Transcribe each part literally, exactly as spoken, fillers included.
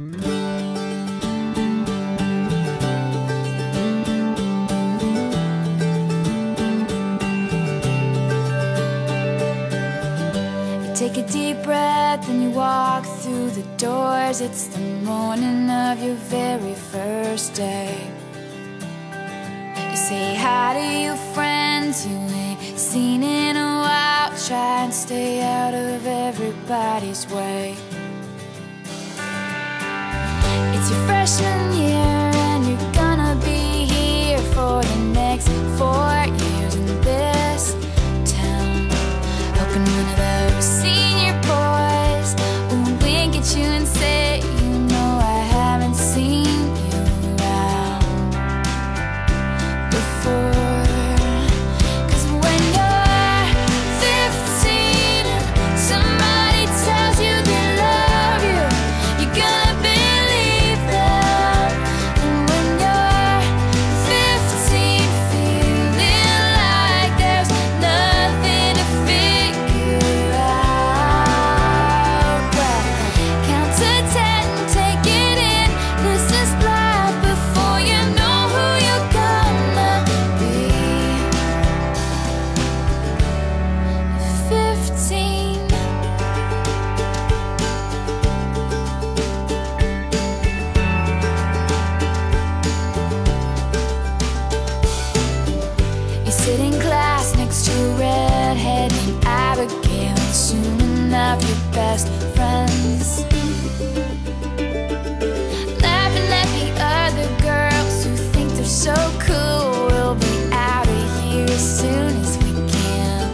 Take a deep breath and you walk through the doors. It's the morning of your very first day. You say hi to your friends you ain't seen in a while. Try and stay out of everybody's way. It's your freshman year and you're gonna be here for the next four years in this town. Hoping one of those senior boys will wink at you and say, you know I haven't seen you around before. 'Cause when you're fifteen, somebody tells you they love you, you're gonna believe them. And when you're fifteen, feeling like there's nothing to figure out, well, count to ten, take it in. This is life before you know who you're gonna be. Fifteen. You sit in class next to a redhead named Abigail, and soon enough your best friends. Laughing at the other girls who think they're so cool. We'll be out of here as soon as we can.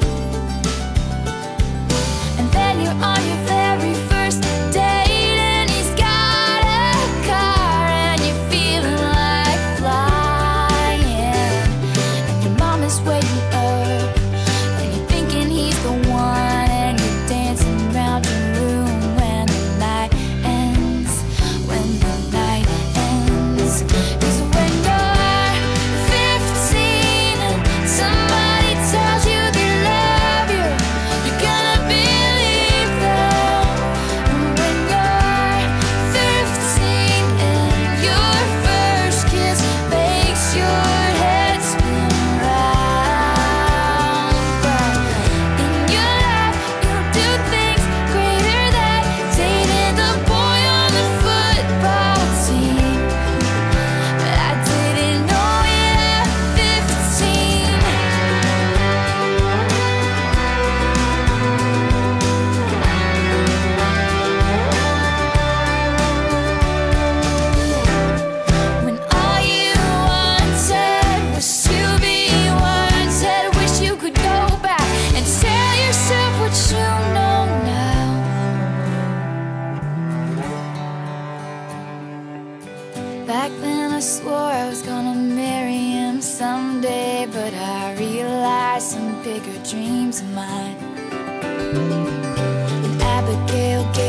And then you're on your very first date and he's got a car and you're feeling like flying. And your mom is waiting up and you're thinking he's the one, and you're dancing around your room when the night ends, when the night ends. 'Cause when you're fifteen, somebody tells you they love you, you're gonna believe them. And when you're fifteen and your first kiss makes your head spin round, but in your life you'll do things greater than dating the boy on the football team. But I didn't know it at fifteen. When all you wanted was to be wanted, wish you could go back and tell yourself what you know now. Back then I swore I was gonna marry him someday, but I realized some bigger dreams of mine. And Abigail gave